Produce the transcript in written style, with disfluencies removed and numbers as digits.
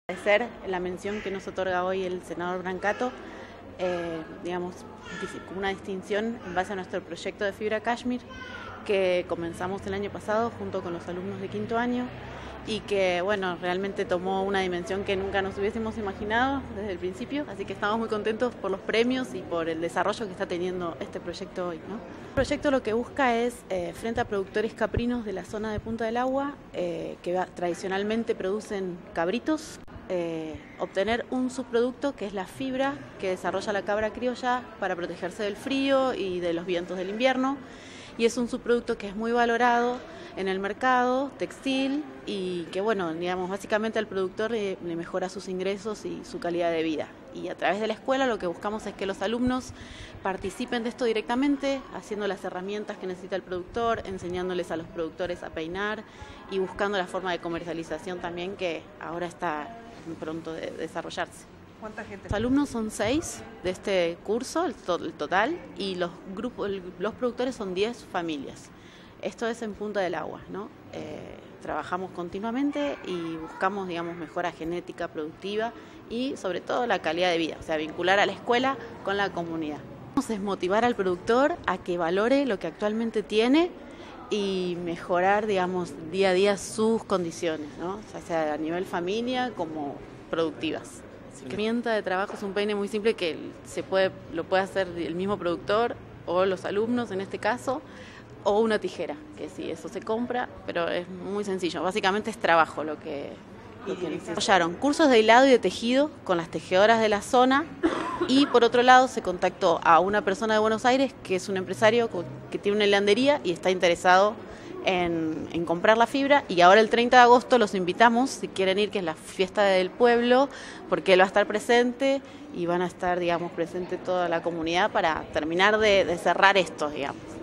Agradecer la mención que nos otorga hoy el senador Brancato, digamos, como una distinción en base a nuestro proyecto de fibra Kashmir que comenzamos el año pasado junto con los alumnos de quinto año y que, bueno, realmente tomó una dimensión que nunca nos hubiésemos imaginado desde el principio, así que estamos muy contentos por los premios y por el desarrollo que está teniendo este proyecto hoy, ¿no? El proyecto lo que busca es, frente a productores caprinos de la zona de Punta del Agua, que tradicionalmente producen cabritos, obtener un subproducto que es la fibra que desarrolla la cabra criolla para protegerse del frío y de los vientos del invierno, y es un subproducto que es muy valorado en el mercado textil y que, bueno, digamos, básicamente al productor le mejora sus ingresos y su calidad de vida. Y a través de la escuela lo que buscamos es que los alumnos participen de esto directamente, haciendo las herramientas que necesita el productor, enseñándoles a los productores a peinar y buscando la forma de comercialización también que ahora está pronto de desarrollarse. ¿Cuánta gente? Los alumnos son 6 de este curso, el total, y los productores son 10 familias. Esto es en Punta del Agua, ¿no? Trabajamos continuamente y buscamos, digamos, mejora genética productiva y sobre todo la calidad de vida, o sea, vincular a la escuela con la comunidad. Es motivar al productor a que valore lo que actualmente tiene y mejorar, digamos, día a día sus condiciones, ¿no? Ya sea a nivel familia como productivas. La herramienta de trabajo es un peine muy simple que lo puede hacer el mismo productor o los alumnos en este caso, o una tijera, que sí, eso se compra, pero es muy sencillo. Básicamente es trabajo lo que desarrollaron. Cursos de hilado y de tejido con las tejedoras de la zona y por otro lado se contactó a una persona de Buenos Aires que es un empresario que tiene una hilandería y está interesado en comprar la fibra, y ahora el 30 de agosto los invitamos, si quieren ir, que es la fiesta del pueblo, porque él va a estar presente y van a estar, digamos, presente toda la comunidad para terminar de cerrar esto, digamos.